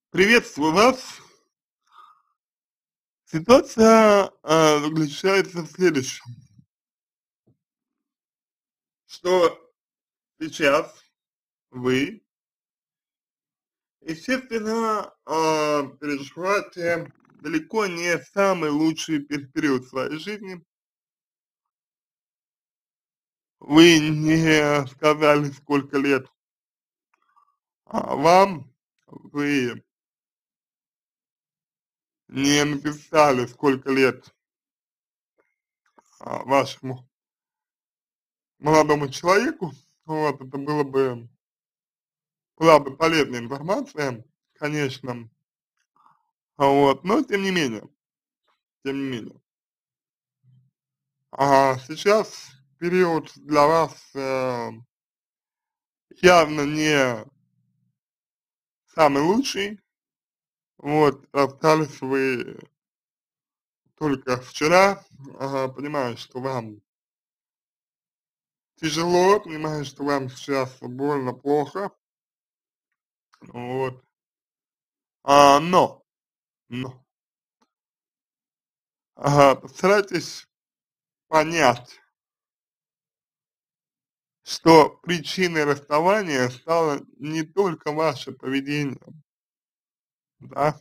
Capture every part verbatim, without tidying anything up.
Приветствую вас. Ситуация, а, заключается в следующем. Что сейчас вы, естественно, а, переживаете далеко не самый лучший пе период в своей жизни. Вы не сказали, сколько лет, а, вам, вы не написали, сколько лет, а, вашему молодому человеку. Вот, это было бы была бы полезная информация, конечно. А, вот, но тем не менее, тем не менее. А сейчас период для вас, э, явно не самый лучший. Вот, расстались вы только вчера. Ага, понимаю, что вам тяжело, понимаю, что вам сейчас больно, плохо. Вот. А, но, но, ага, постарайтесь понять, что причиной расставания стало не только ваше поведение, да,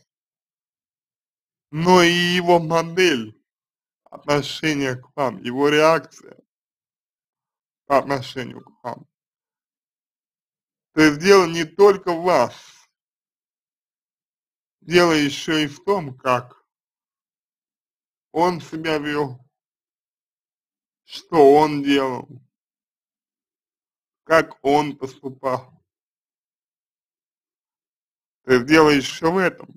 но и его модель отношения к вам, его реакция по отношению к вам. То есть дело не только в вас, дело еще и в том, как он себя вел, что он делал, как он поступал. То есть дело еще в этом.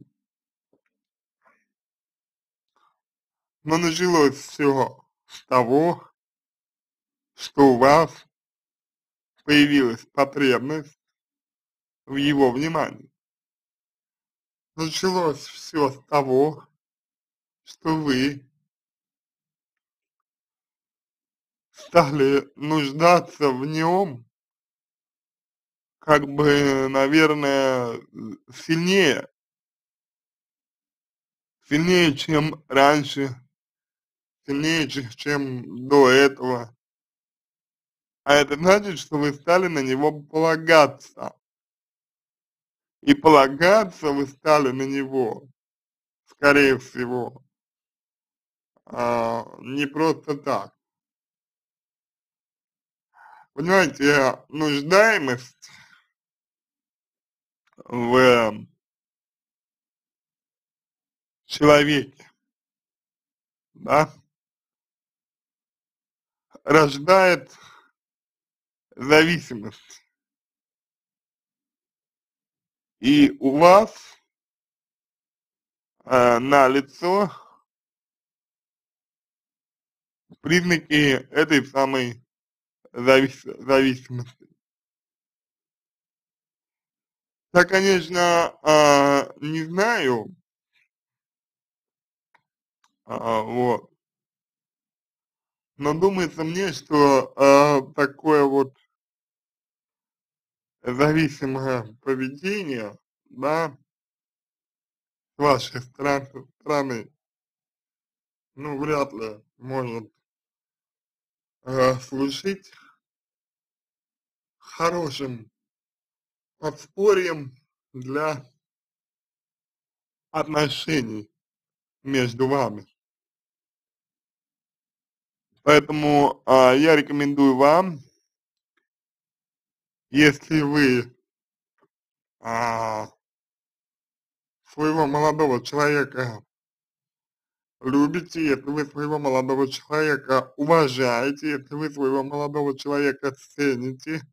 Но началось все с того, что у вас появилась потребность в его внимании. Началось все с того, что вы стали нуждаться в нем, как бы, наверное, сильнее, сильнее, чем раньше, сильнее, че чем до этого. А это значит, что вы стали на него полагаться. И полагаться вы стали на него, скорее всего, а, не просто так. Понимаете, нуждаемость в человеке, да, рождает зависимость. И у вас э, налицо признаки этой самой завис зависимости. Я, конечно, а, не знаю, а, вот, но думается мне, что а, такое вот зависимое поведение, да, с вашей стран стороны, ну, вряд ли может а, служить хорошим подспорьем для отношений между вами. Поэтому а, я рекомендую вам, если вы а, своего молодого человека любите, если вы своего молодого человека уважаете, если вы своего молодого человека цените,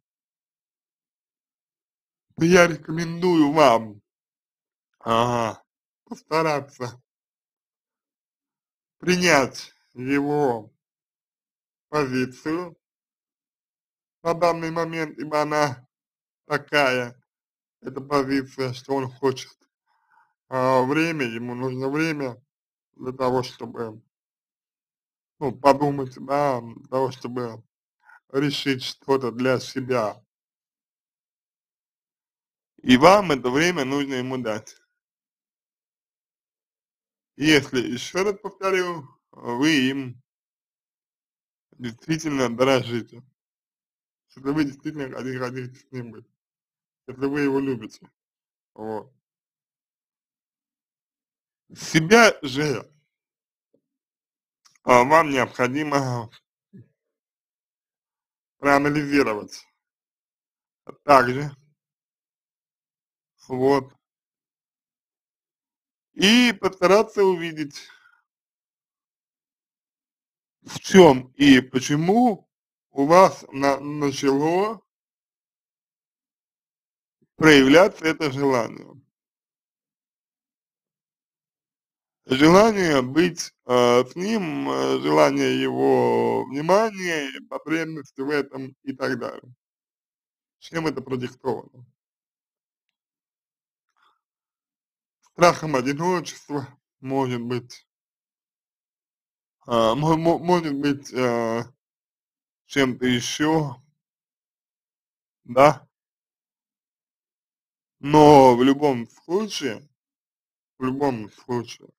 то я рекомендую вам а, постараться принять его позицию на данный момент, ибо она такая, эта позиция, что он хочет а, время, ему нужно время для того, чтобы, ну, подумать, да, для того, чтобы решить что-то для себя. И вам это время нужно ему дать. Если, еще раз повторю, вы им действительно дорожите, если вы действительно хотите, хотите с ним быть, если вы его любите, вот. Себя же а, вам необходимо проанализировать также, вот, и постараться увидеть, в чем и почему у вас на, начало проявляться это желание. Желание быть э, с ним, э, желание его внимания, потребности в этом и так далее. Чем это продиктовано? Страхом одиночества, может быть, а, мо- мо- может быть, э, чем-то еще, да, но в любом случае, в любом случае,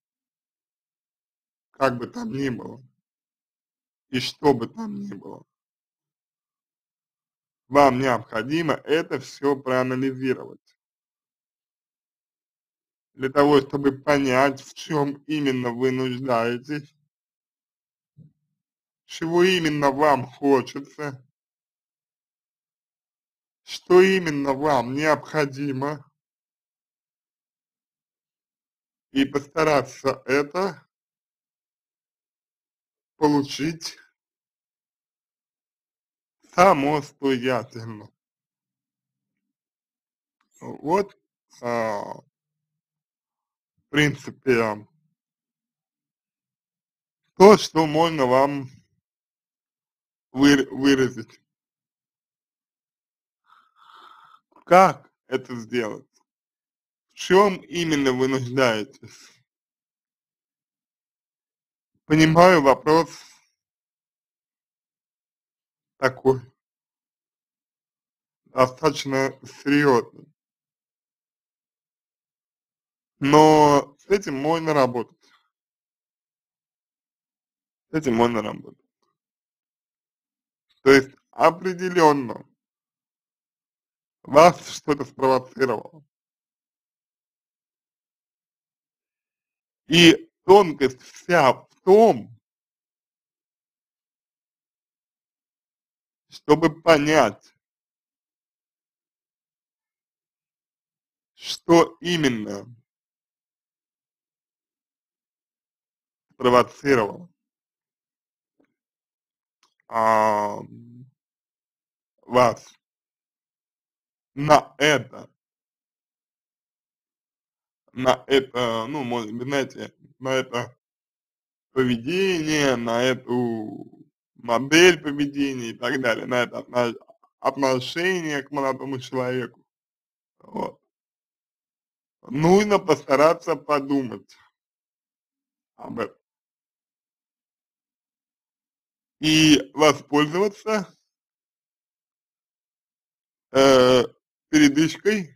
как бы там ни было, и что бы там ни было, вам необходимо это все проанализировать для того, чтобы понять, в чем именно вы нуждаетесь, чего именно вам хочется, что именно вам необходимо, и постараться это получить самостоятельно. Вот, а, в принципе, то, что можно вам выр выразить. Как это сделать? В чем именно вы нуждаетесь? Понимаю, вопрос такой, достаточно серьезный, но с этим можно работать, с этим можно работать. То есть определенно вас что-то спровоцировало. И тонкость вся в том, чтобы понять, что именно спровоцировало а, вас на это, на это, ну, может быть, знаете, на это поведение, на эту модель поведения и так далее, на это отно отношение к молодому человеку. Вот. Нужно постараться подумать об этом и воспользоваться э, передышкой,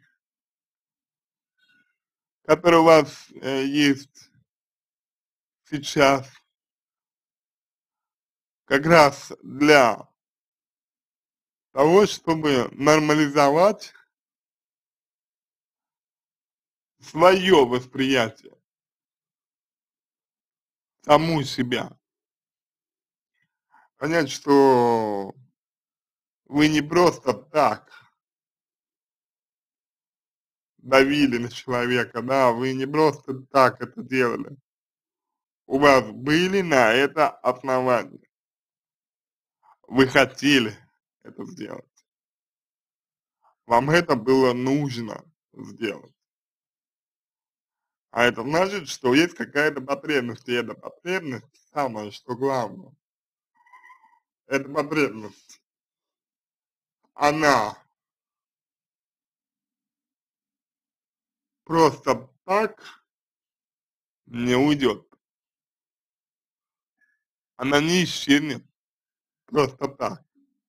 которая у вас э, есть сейчас, как раз для того, чтобы нормализовать свое восприятие, саму себя. Понять, что вы не просто так давили на человека, да, вы не просто так это делали. У вас были на это основания. Вы хотели это сделать. Вам это было нужно сделать. А это значит, что есть какая-то потребность, и эта потребность, самое что главное, эта потребность, она просто так не уйдет. Она не исчезнет просто так.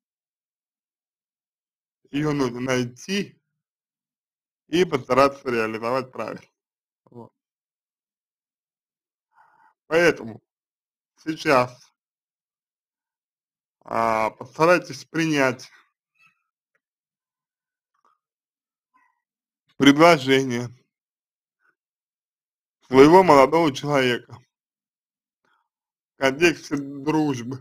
Ее нужно найти и постараться реализовать правильно. Вот. Поэтому сейчас а, постарайтесь принять предложение своего молодого человека в контексте дружбы,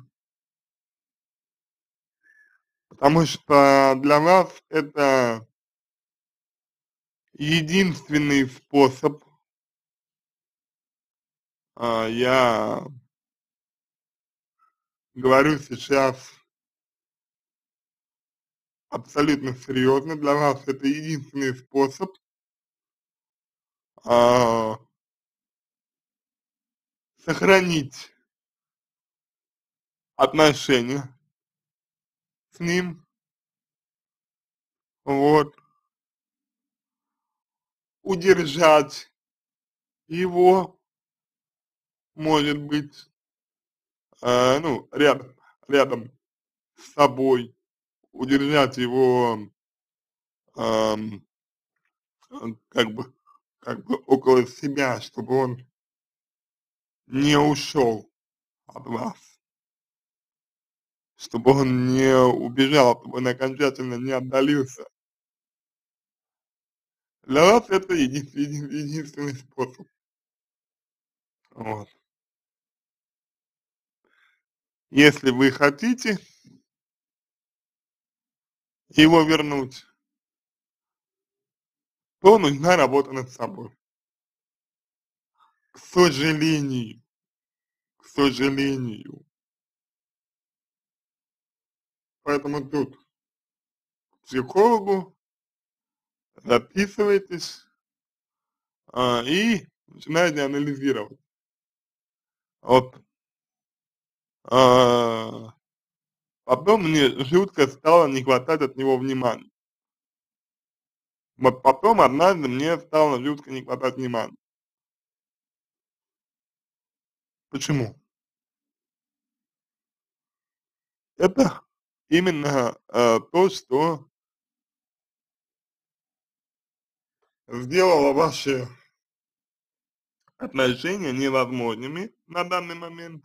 потому что для вас это единственный способ, а, я говорю сейчас абсолютно серьезно, для вас это единственный способ а, сохранить отношения с ним, вот, удержать его, может быть, э, ну, рядом, рядом с собой, удержать его, ам, ам, как бы, как бы около себя, чтобы он не ушел от вас, чтобы он не убежал, чтобы он окончательно не отдалился. Для вас это еди еди единственный способ. Вот. Если вы хотите его вернуть, то нужна работа над собой. К сожалению, к сожалению. Поэтому тут к психологу записывайтесь, а, и начинаете анализировать. Вот, а, потом мне жутко стало не хватать от него внимания. Вот потом однажды мне стало жутко не хватать внимания. Почему? Это именно, э, то, что сделало ваши отношения невозможными на данный момент,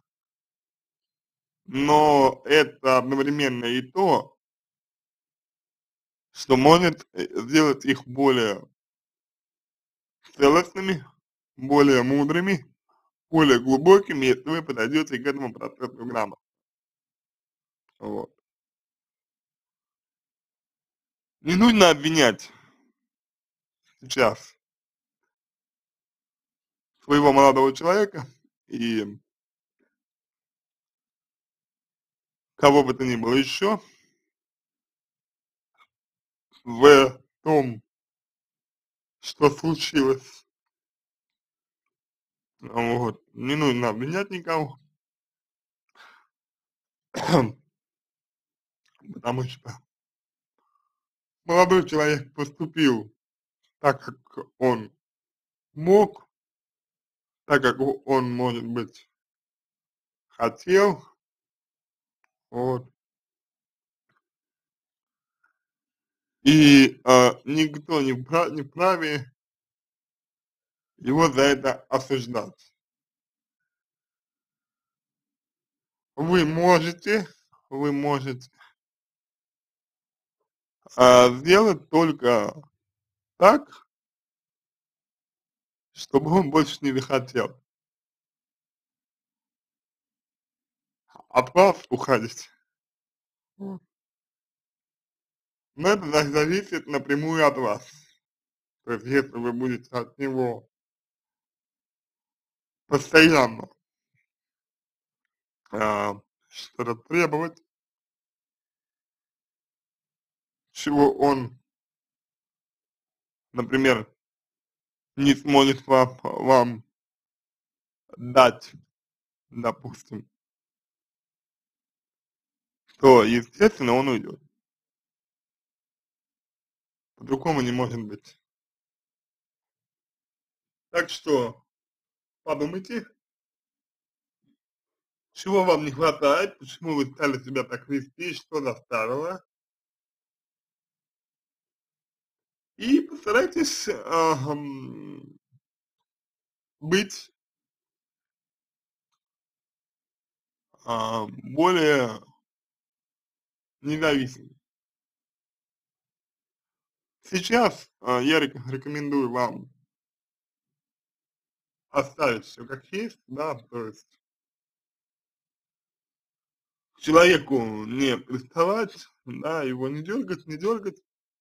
но это одновременно и то, что может, э, сделать их более целостными, более мудрыми, более глубокими, если вы подойдете к этому процессу грамотно. Вот. Не нужно обвинять сейчас своего молодого человека и кого бы то ни было еще в том, что случилось. Вот. Не нужно обвинять никого, потому что молодой человек поступил так, как он мог, так, как он, может быть, хотел, вот. И, а, никто не впра не вправе его за это осуждать. Вы можете, вы можете, а, сделать только так, чтобы он больше не захотел от вас уходить. М. Но это за зависит напрямую от вас. То есть если вы будете от него постоянно, а, что-то требовать, чего он, например, не сможет вам вам дать, допустим, то, естественно, он уйдет. По-другому не может быть. Так что подумайте, чего вам не хватает, почему вы стали себя так вести, что заставило, и постарайтесь, ам, быть а, более независимый. Сейчас а, я рек рекомендую вам оставить все как есть, да, то есть к человеку не приставать, да, его не дергать, не дергать,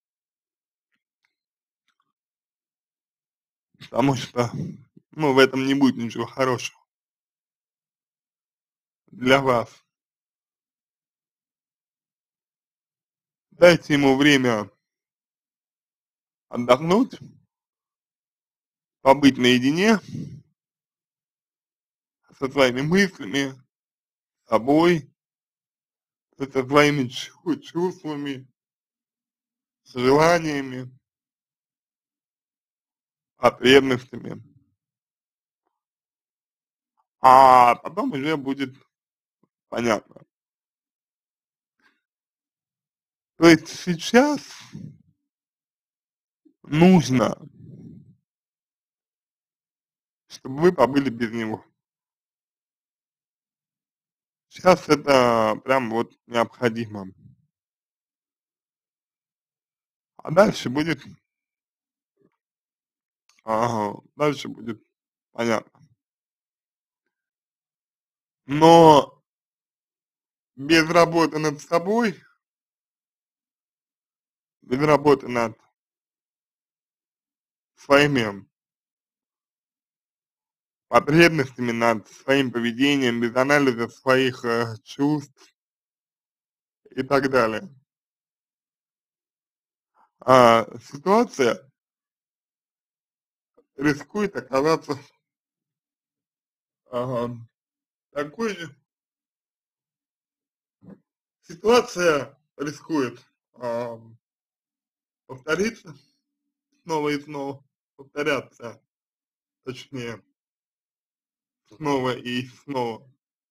потому что, ну, в этом не будет ничего хорошего для вас. Дайте ему время отдохнуть, побыть наедине со своими мыслями, собой, со своими чу чувствами, с желаниями, потребностями, а потом уже будет понятно. То есть сейчас нужно, чтобы вы побыли без него. Сейчас это прям вот необходимо. А дальше будет, ага, дальше будет понятно. Но без работы над собой, без работы над своими потребностями, над своим поведением, без анализа своих э, чувств и так далее. А ситуация рискует оказаться ага, такой же, ситуация рискует а, повториться снова и снова, повторяться, точнее, снова и снова.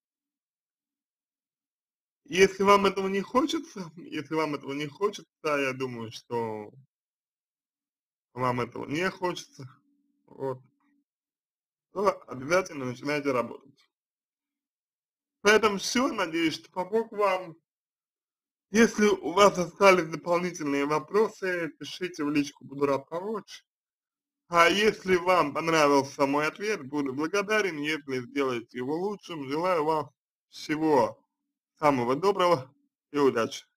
Если вам этого не хочется, если вам этого не хочется, я думаю, что вам этого не хочется, вот, то обязательно начинайте работать. На этом все. Надеюсь, что помог вам. Если у вас остались дополнительные вопросы, пишите в личку, буду рад помочь. А если вам понравился мой ответ, буду благодарен, если сделаете его лучшим. Желаю вам всего самого доброго и удачи!